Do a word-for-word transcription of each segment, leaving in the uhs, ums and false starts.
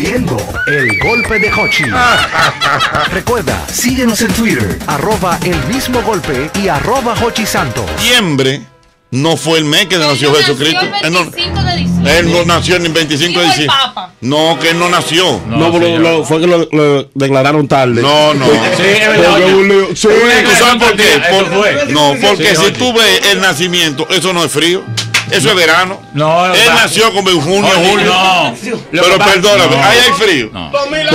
haciendo el golpe de Hochi. Recuerda, síguenos en Twitter, arroba el mismo golpe y arroba Hochi Santos. Diciembre no fue el mes que nació Él Jesucristo. nació el veinticinco de diciembre. Él no nació ni el veinticinco de diciembre. No, que él no nació. No, no pero lo, fue que lo, lo declararon tarde. No, no. Sí, es verdad. Sí, ¿tú sabes por qué? Por, fue. no, porque Sí, si oye. tú ves el nacimiento, eso no es frío. Eso es verano. No, él va. nació como en junio, Oye, julio. no. Pero perdóname, no. ahí hay frío. No.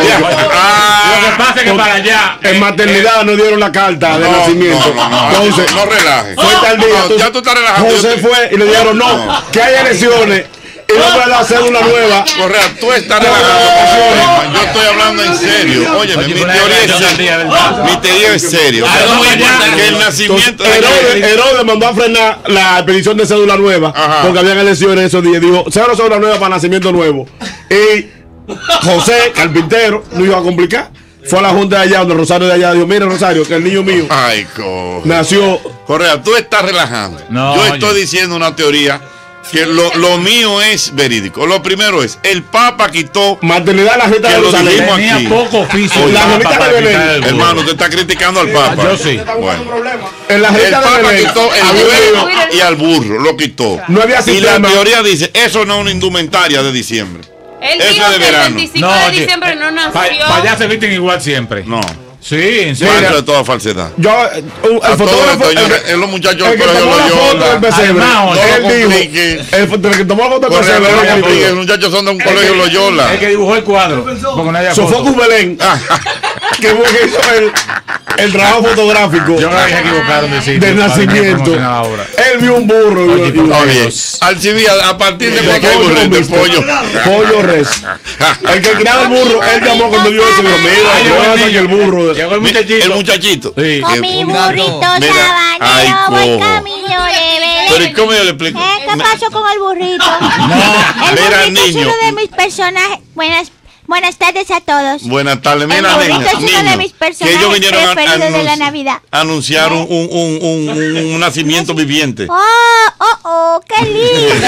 Ah, Lo que pasa es que para allá. En maternidad no dieron la carta de no, nacimiento. no, no, no, Entonces, no relajes. fue tal día. No, ya tú estás relajando. José fue y le dijeron no, que hay elecciones y no fue la cédula nueva. Correa, tú estás relajando. Yo estoy hablando en serio. Oye, mi teoría es seria. Mi teoría es serio. Que el nacimiento. Herodes, Herodes mandó a frenar la expedición de cédula nueva. Ajá. Porque habían elecciones esos días. Dijo, cero cédula nueva para nacimiento nuevo. Y José, carpintero, no iba a complicar. Fue a la junta de allá, donde Rosario de allá dijo, mira Rosario, que el niño mío Ay, co. nació. Correa, tú estás relajando. No, Yo oye. estoy diciendo una teoría que lo, lo mío es verídico. Lo primero es, el Papa quitó. Maternidad la gente Que de lo Jerusalén. dijimos Tenía aquí. poco oficio. La el jevita Papa de para Belén. quitar el burro. Hermano, usted está criticando al Papa. Yo sí. Bueno. En la El gente de Papa Belén quitó el había buey un- y al burro, lo quitó. No había Y la sistema. teoría dice, eso no es una indumentaria de diciembre. Él Eso dijo es de que el verano. veinticinco No, de oye, diciembre no nació. Para allá se visten igual siempre. No. Sí, en serio. Eso es toda falsedad. Yo, eh, un- A el todo fotógrafo, esto, el, señores, que- es los muchachos el del que colegio tomó la foto del Loyola. pesebre, Además, no él lo dijo, complique. el, fo- el que tomó la foto del Correa, pesebre, no lo él complique, dijo, los muchachos son de un colegio Loyola. El que dibujó el cuadro. Porque no haya foto. Sofocus Belén, que fue que hizo el, el trabajo fotográfico Yo creo que se equivocaron de sitio. del para nacimiento. promocionar la obra. Él vio un burro y- Oye, y- por Oye, Dios. Alcibía, a partir de cuando hay pollo, burrito, mister. pollo. pollo res. El que criaba el burro, él llamó cuando vio eso y dijo, Ay, mira, llegó el yo que niño. el burro. Llegó el Mi- muchachito. El muchachito. Sí. Con mi burrito Mira, sabanero ay, voy cojo. camino de Pero ¿y Belén. cómo yo le explico? ¿Eh? ¿Qué Me- pasó con el burrito? No, El mira, burrito es niño. uno de mis personajes. Buenas, buenas tardes a todos. Buenas tardes, El mira, burrito niña, es uno de niño, mis que personajes ellos vinieron a, preferidos de la anunci- Navidad. anunciar un, un, un, un, un- un nacimiento viviente. ¡Oh, oh, oh! ¡Qué lindo!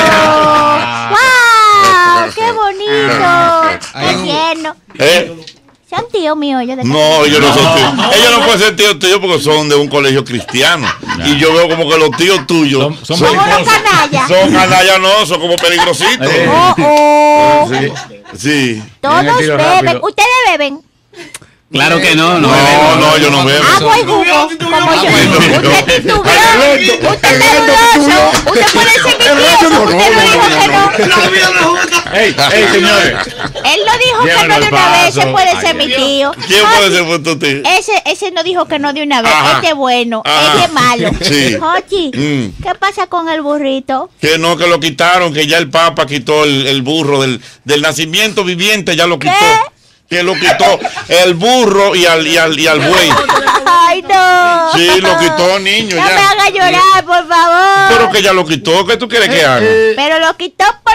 ¡Wow! ¡Qué bonito! ¡Qué tierno! ¿Eh? Son tíos míos, yo de No, ellos no son tíos. Ellos no pueden ser tíos tuyos porque son de un colegio cristiano. Y yo veo como que los tíos tuyos Son- son son, Son unos canallas. son canallas, no, son como peligrositos. Eh. ¡Oh, oh! Sí. Sí. Todos Tienen tiro beben. rápido. ¿Ustedes beben? Claro que no, no. No, no, yo no veo. Agua y jugo, como yo. Usted titubeó. Usted está dudoso. Usted puede ser mi tío, porque usted no dijo que no. Ey, ey, señores. Él no dijo que Llévalo no al de una vez. Ese paso. puede ser mi tío. ¿Quién puede Jochi, ser por tu tío? Ese, ese no dijo que no de una vez. Ajá. Este es bueno. Ajá. Este es malo. Sí. Jochi, Mm. ¿qué pasa con el burrito? Que no, que lo quitaron, que ya el Papa quitó el, el burro del, del nacimiento viviente, ya lo quitó. ¿Qué? Que lo quitó el burro y al, y al, y al buey. Ay, no. Sí, lo quitó, niño, No ya. me haga llorar, por favor. Pero que ya lo quitó, ¿qué tú quieres que haga? Pero lo quitó por...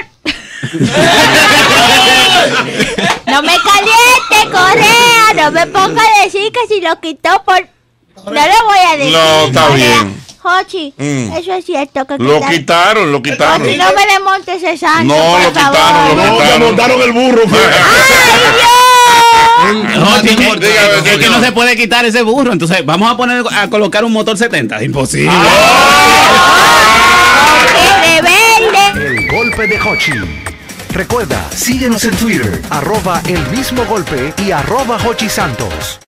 No me caliente, Correa. No me ponga a decir que si lo quitó por... No lo voy a decir. No, está Correa. bien. Jochi, Mm. eso es cierto. Que Lo quitaron- quitaron, lo quitaron. Jochi, no me desmontes ese santo, No, por lo favor. quitaron, lo No, se quitaron. montaron el burro. fue. ¡Ay, Dios! No, que- Dígame, es que señor. no se puede quitar ese burro. Entonces, vamos a poner a colocar un motor setenta. Imposible. ¡Qué rebelde! El golpe de Hochi. Recuerda, síguenos en Twitter, arroba el mismo golpe y arroba Hochi Santos.